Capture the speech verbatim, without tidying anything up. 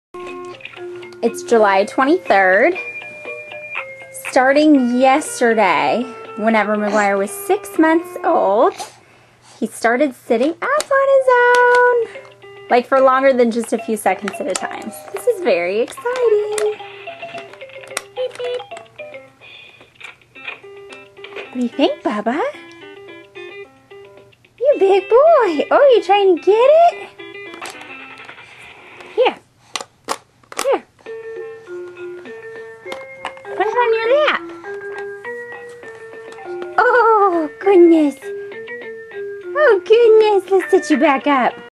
It's July twenty-third. Starting yesterday, whenever Maguire was six months old, he started sitting up on his own, like for longer than just a few seconds at a time. This is very exciting. Beep, beep. What do you think, Bubba? You big boy. Oh, you trying to get it? Here. Here. Put it on your lap. Oh, goodness. Oh, goodness. Let's sit you back up.